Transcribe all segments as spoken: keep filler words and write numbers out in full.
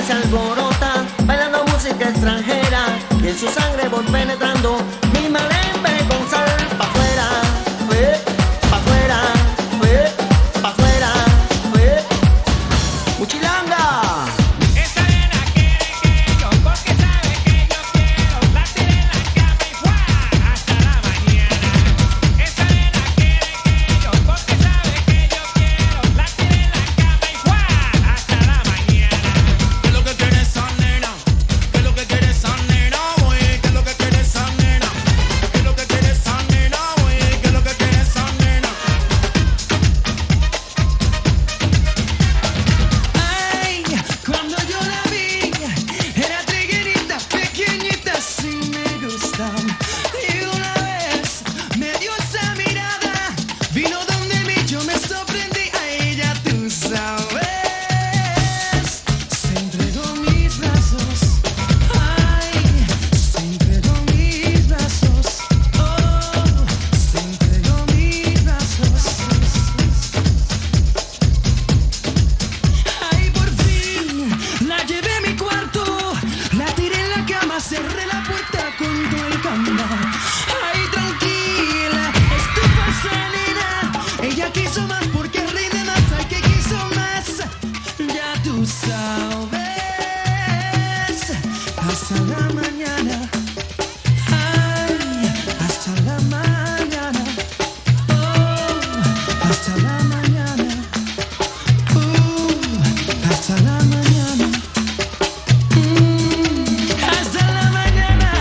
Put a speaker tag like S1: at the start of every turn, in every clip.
S1: se alborota, bailando música extranjera, y en su sangre voy penetrando mi malembe con sal pa' afuera, fue, pa' afuera, fue, pa' afuera, fue. Muchilanga.
S2: Esa nena quiere que yo, porque sabe que yo quiero, la tiré en la cama y ¡fua! Hasta la mañana. Esa nena quiere que yo, porque sabe que yo quiero, la tiré en la cama y ¡fua! Hasta la mañana.
S3: ¿Qué es lo que quiere esa nena? ¿Qué es lo que quiere esa nena, boy? ¿Qué es lo que quiere esa nena? ¿Qué es lo que quiere esa nena, boy? ¿Qué es lo que quiere esa nena?
S4: Ay, cuando yo la vi, era triguerita, pequeñita, sí me gusta. Y una vez me dio esa mirada, vino donde mí, yo me sorprendí a ella, tú sabes. Se entregó mis brazos, ay, se entregó mis brazos, oh, se entregó mis brazos. Ay, por fin la llevé a mi cuarto, la tiré en la cama, cerré la puerta con todo el candado. Ay, tranquila, estoy falsa, nena. Ella quiso más porque el rey de más, ay, que quiso más. Ya tú sabes, hasta la mañana. Ay, hasta la mañana. Oh, hasta la mañana. Uh, hasta la mañana. Mm, hasta la mañana.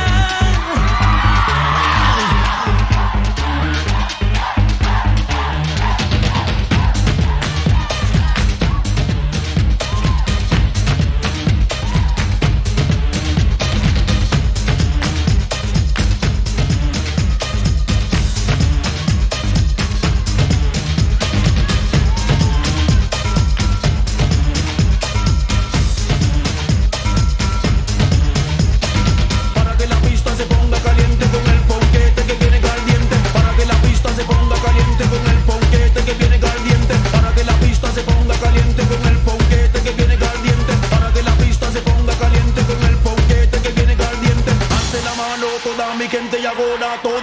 S3: Para que la pista se ponga caliente con el ponquete que viene caliente. Para que la pista se ponga caliente con el ponquete que viene caliente. Para que la pista se ponga caliente con el ponquete que viene caliente. Para que la pista se ponga caliente con el ponquete que viene caliente. Alce la mano toda mi gente y ahora todo